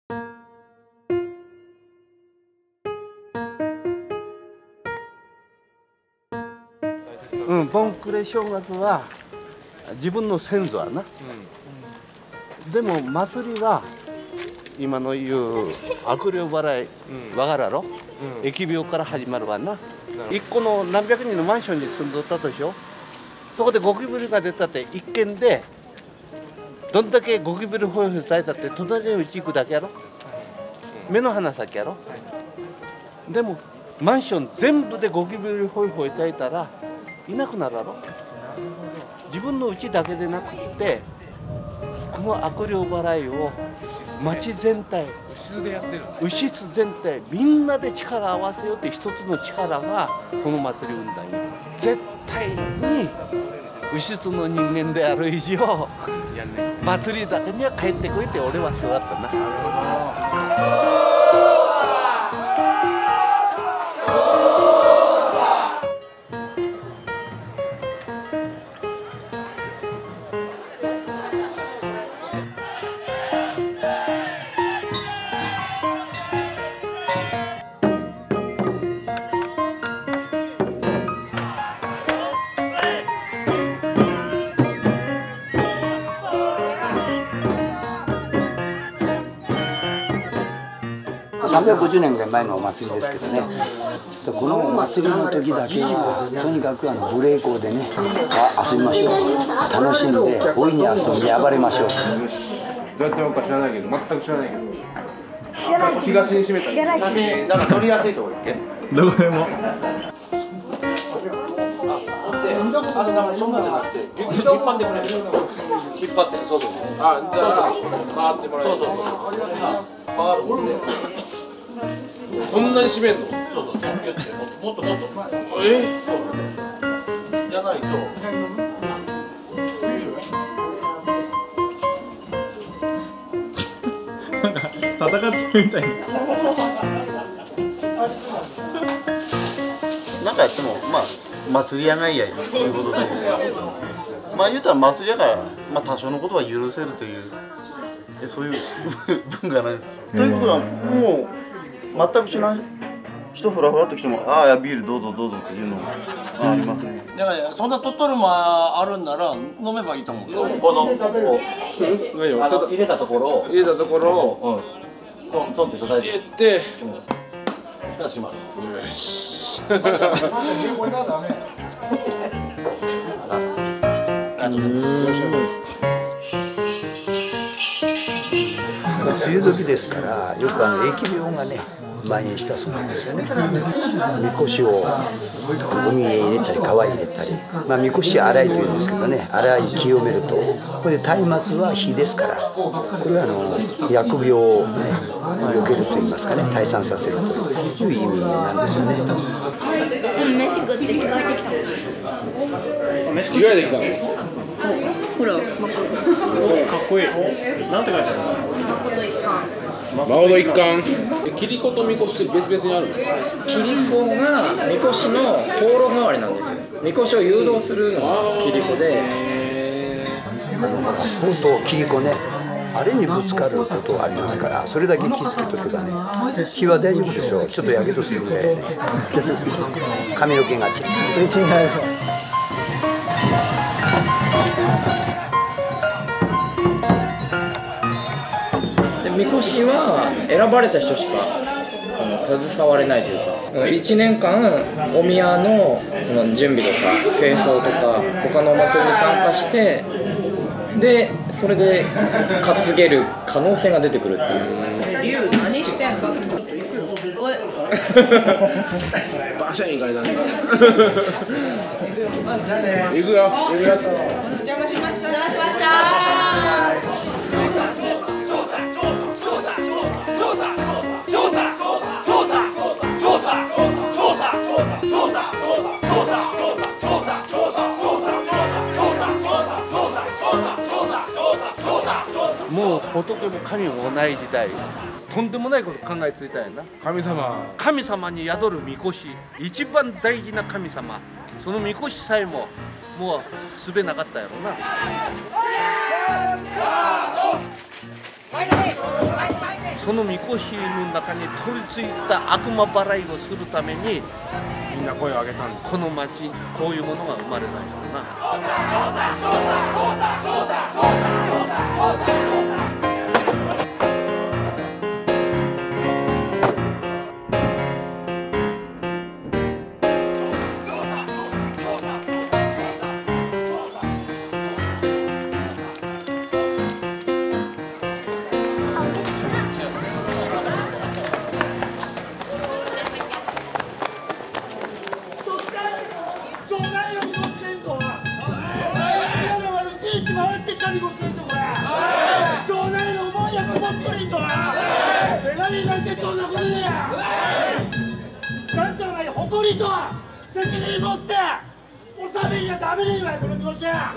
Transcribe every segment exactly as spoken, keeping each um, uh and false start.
うん、盆暮れ正月は自分の先祖はな、うん、でも祭りは今の言う悪霊払い、うん、わがらろ、うん、疫病から始まるわな。一個の何百人のマンションに住んどったとしよう。そこでゴキブリが出たって一軒でどんだけゴキブリホイホイ耐えたって隣のうち行くだけやろ、目の鼻先やろ。でもマンション全部でゴキブリホイホイ耐えたらいなくなるだろ。自分のうちだけでなくってこの悪霊払いを町全体、牛津全体みんなで力を合わせようって一つの力がこの祭りを生んだんよ。絶対に牛津の人間である以上祭りだけには帰ってこいって俺は育ったな。 さんびゃくごじゅうねんぐらい前のお祭りですけどね、このお祭りの時だけはとにかくあの無礼講でね、遊びましょう、楽しんで大いに遊んで暴れましょう。 どうやってやるか知らないけど、全く知らないけど血が死にしめた写真なんか撮りやすいところだっけどこでもあのなんかそんなんじゃなくて引っ張ってくれる引っ張ってそうそうそうあじゃあ回ってもらえるそうそうそう回るもんねこんなに締めんのそうそうもっともっとえじゃないと戦ってるみたいななんかやってもまあ祭り屋がいやということでまあ言うたら祭り屋がまあ多少のことは許せるというそういう文化なんです。ということはもう全く知らない人フラフラと来てもああビールどうぞどうぞっていうのがありますね。 だからそんな鳥取もあるんなら飲めばいいと思う。 この入れたところを入れたところをトントンって叩いて入れて蓋します。 よし。 梅雨時ですからよくあの疫病がね蔓延したそうなんですよね。みこしを海へ入れたり川へ入れたり、まあみこし洗いというんですけどね、洗い清めるとこれで松明は火ですから、これはあの疫病をね避けるといいますかね、退散させるという意味なんですよね。 飯食って着替えてきた。 着替えてきたの？ ほら、 かっこいい。なんて書いてあるの？ 誠一貫。 誠一貫。キリコとみこしって別々にあるの？ キリコがみこしの灯籠代わりなんですよ。みこしを誘導するのがキリコで。 本当キリコね、あれにぶつかることありますから、それだけ気をつけとけばね、火は大丈夫ですよ。ちょっとやけどするぐらいね。髪の毛がチリチリ。 みこしは選ばれた人しかあの携われないというか、いちねんかんお宮 の, その準備とか清掃とか他のお祭りに参加して、でそれで担げる可能性が出てくるっていう。 リュウ何してんの？ バシャン行かれたね。行くよ。行くよ。 邪魔しました。邪魔しました。 もう仏も神もない時代、とんでもないこと考えついたんやな。 神様神様に宿るみこし、一番大事な神様、そのみこしさえももうすべなかったやろな。 そのみこしの中に取り付いた悪魔払いをするためにみんな声を上げたんです。 この町にこういうものが生まれたんやろな。 ちゃんとお前誇りと責任持って納めにはダメねえわよこのみこしは。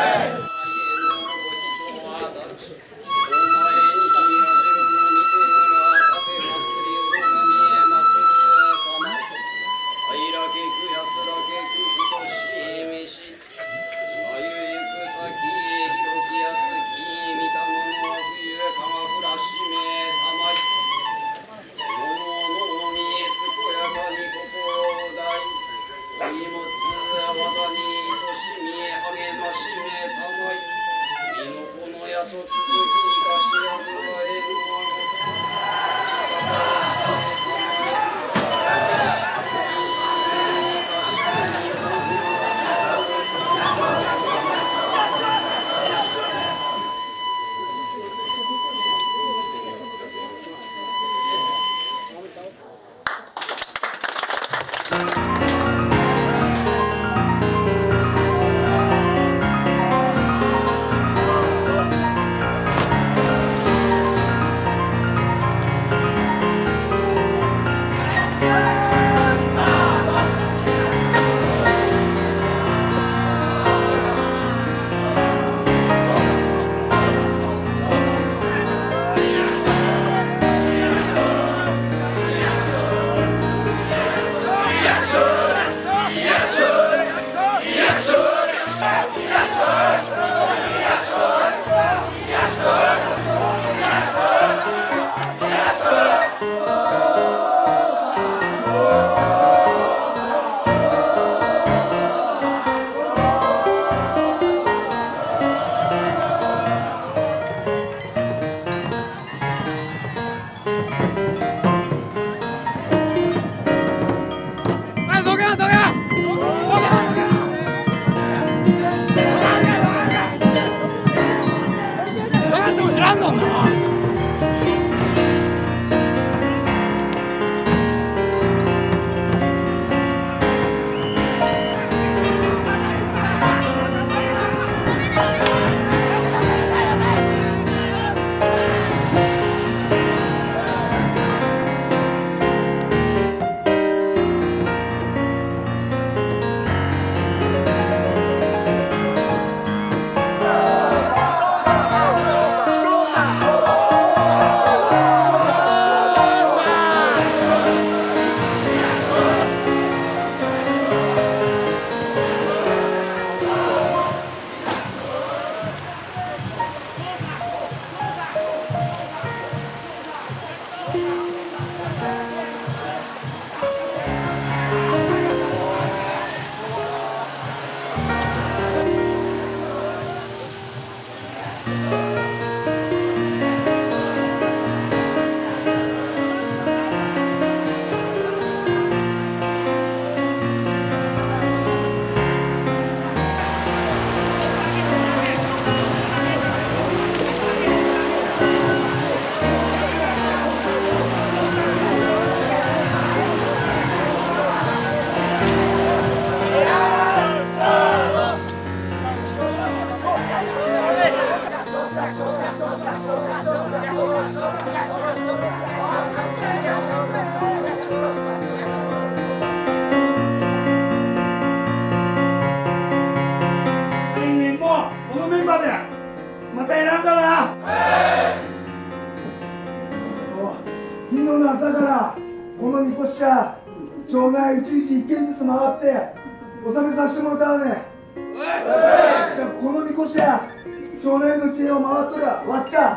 朝からこのみこしは町内いちいちいっけんずつ回って納めさせてもらったわね。じゃあこのみこしは町内の知恵を回っとりゃわっちゃ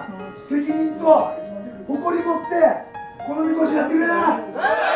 責任と誇り持ってこのみこしやってくれな。